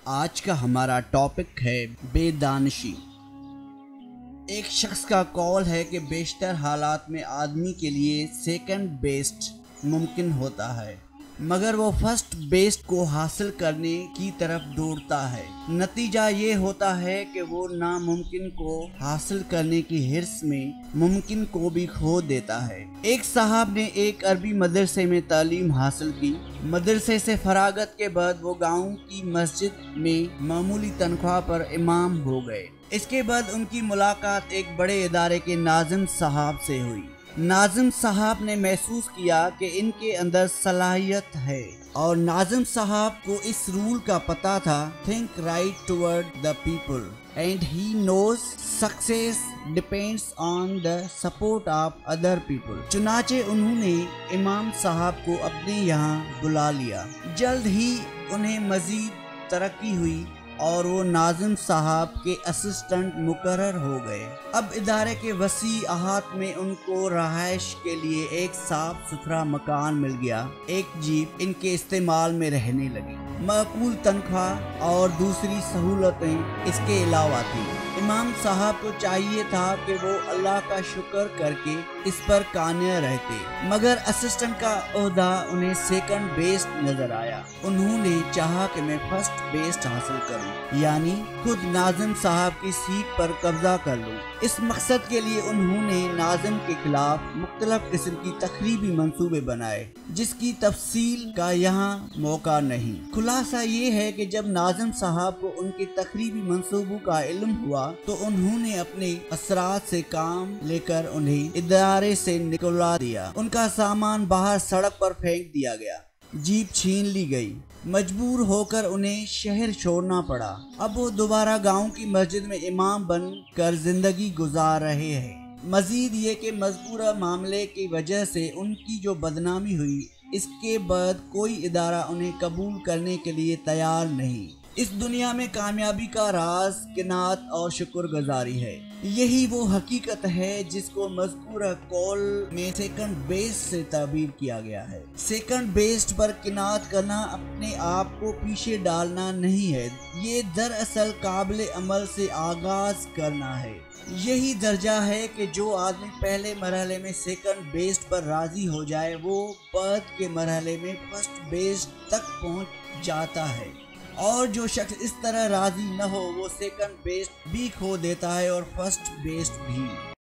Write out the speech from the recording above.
आज का हमारा टॉपिक है बेदानिशी। एक शख्स का कॉल है कि बेशतर हालात में आदमी के लिए सेकंड बेस्ट मुमकिन होता है, मगर वो फर्स्ट बेस्ट को हासिल करने की तरफ दौड़ता है। नतीजा ये होता है कि वो नामुमकिन को हासिल करने की हिर्स में मुमकिन को भी खो देता है। एक साहब ने एक अरबी मदरसे में तालीम हासिल की। मदरसे से फरागत के बाद वो गांव की मस्जिद में मामूली तनख्वाह पर इमाम हो गए। इसके बाद उनकी मुलाकात एक बड़े इदारे के नाज़िम साहब से हुई। नाज़िम साहब ने महसूस किया कि इनके अंदर सलाहियत है, और नाज़िम साहब को इस रूल का पता था, think right toward the people and he knows success depends on the support of other people. चुनाचे उन्होंने इमाम साहब को अपने यहाँ बुला लिया। जल्द ही उन्हें मजीद तरक्की हुई और वो नाज़िम साहब के असिस्टेंट मुकर्रर हो गए। अब इदारे के वसी अहात में उनको रहायश के लिए एक साफ सुथरा मकान मिल गया। एक जीप इनके इस्तेमाल में रहने लगी। माकूल तनख्वाह और दूसरी सहूलतें इसके अलावा थी। इमाम साहब को चाहिए था कि वो अल्लाह का शुक्र करके इस पर कान्या रहते, मगर असिस्टेंट का ओहदा उन्हें सेकंड बेस्ट नजर आया। उन्होंने चाहा कि मैं फर्स्ट बेस्ट हासिल करूं, यानी खुद नाज़िम साहब की सीट पर कब्जा कर लूं। इस मकसद के लिए उन्होंने नाज़िम के खिलाफ मुख्तलिफ किस्म की तखरीबी मंसूबे बनाए, जिसकी तफसील का यहाँ मौका नहीं। खुलासा ये है कि जब नाज़िम साहब को उनके तखरीबी मंसूबों का इल्म हुआ तो उन्होंने अपने असरात से काम लेकर उन्हें इदारे से निकलवा दिया। उनका सामान बाहर सड़क पर फेंक दिया गया, जीप छीन ली गई। मजबूर होकर उन्हें शहर छोड़ना पड़ा। अब वो दोबारा गांव की मस्जिद में इमाम बनकर जिंदगी गुजार रहे हैं। मजीद ये कि मज़कूरा मामले की वजह से उनकी जो बदनामी हुई, इसके बाद कोई इदारा उन्हें कबूल करने के लिए तैयार नहीं। इस दुनिया में कामयाबी का राज किनात और शुक्रगुजारी है। यही वो हकीकत है जिसको मज़कूरा कॉल में सेकंड बेस्ट से ताबीर किया गया है। सेकंड बेस्ट पर किनात करना अपने आप को पीछे डालना नहीं है, ये दरअसल काबिल अमल से आगाज करना है। यही दर्जा है कि जो आदमी पहले मरहले में सेकंड बेस्ट पर राजी हो जाए, वो बाद के मरहले में फर्स्ट बेस्ट तक पहुंच जाता है, और जो शख्स इस तरह राजी न हो वो सेकंड बेस्ट भी खो देता है और फर्स्ट बेस्ट भी।